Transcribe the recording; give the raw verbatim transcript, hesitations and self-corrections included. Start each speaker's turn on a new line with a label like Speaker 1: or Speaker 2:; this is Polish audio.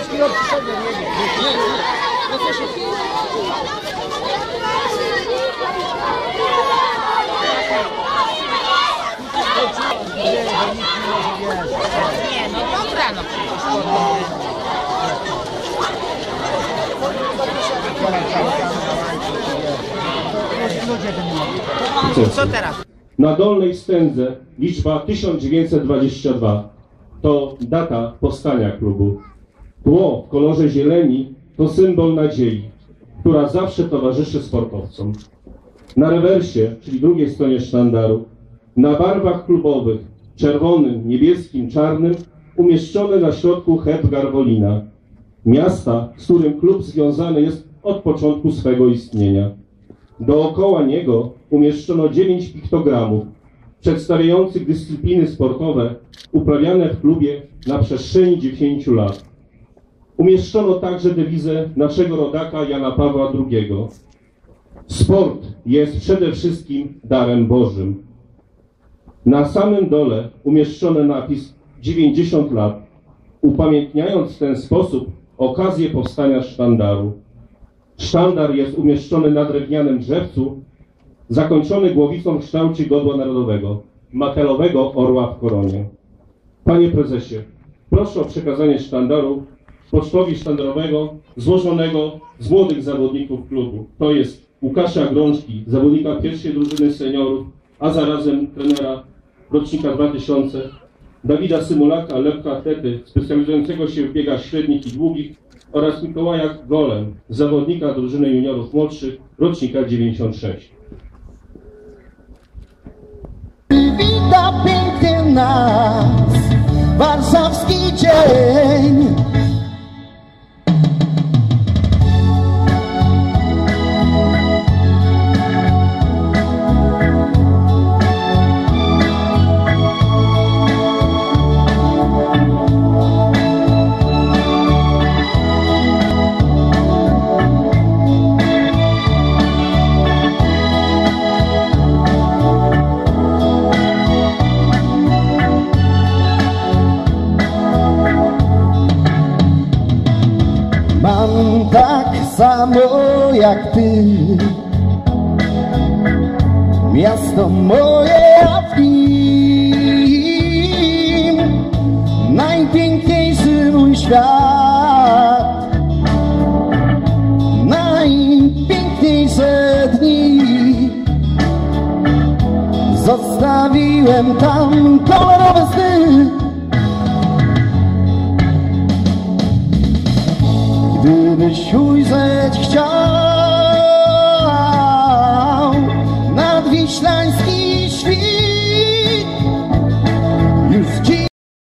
Speaker 1: Nie, no dobra, no przecież. Co teraz?
Speaker 2: Na dolnej stędze liczba tysiąc dziewięćset dwadzieścia dwa to data powstania klubu. Tło w kolorze zieleni to symbol nadziei, która zawsze towarzyszy sportowcom. Na rewersie, czyli drugiej stronie sztandaru, na barwach klubowych, czerwonym, niebieskim, czarnym, umieszczony na środku herb Garwolina, miasta, z którym klub związany jest od początku swego istnienia. Dookoła niego umieszczono dziewięć piktogramów przedstawiających dyscypliny sportowe uprawiane w klubie na przestrzeni dziesięciu lat. Umieszczono także dewizę naszego rodaka Jana Pawła drugiego. Sport jest przede wszystkim darem Bożym. Na samym dole umieszczono napis dziewięćdziesiąt lat, upamiętniając w ten sposób okazję powstania sztandaru. Sztandar jest umieszczony na drewnianym drzewcu, zakończony głowicą w kształcie godła narodowego, makelowego orła w koronie. Panie prezesie, proszę o przekazanie sztandaru pocztowi sztandarowego złożonego z młodych zawodników klubu. To jest Łukasza Grączki, zawodnika pierwszej drużyny seniorów, a zarazem trenera rocznika dwa tysiące, Dawida Symulaka, lekkoatlety specjalizującego się w biegach średnich i długich oraz Mikołaja Golem, zawodnika drużyny juniorów młodszych, rocznika dziewięćdziesiąt sześć.
Speaker 3: Wita pięknie nas warszawski dzień. Mam tak samo jak ty miasto moje, a w nim najpiękniejszy mój świat, najpiękniejsze dni. Zostawiłem tam kolorowe sny. Gdybyś ujrzeć chciał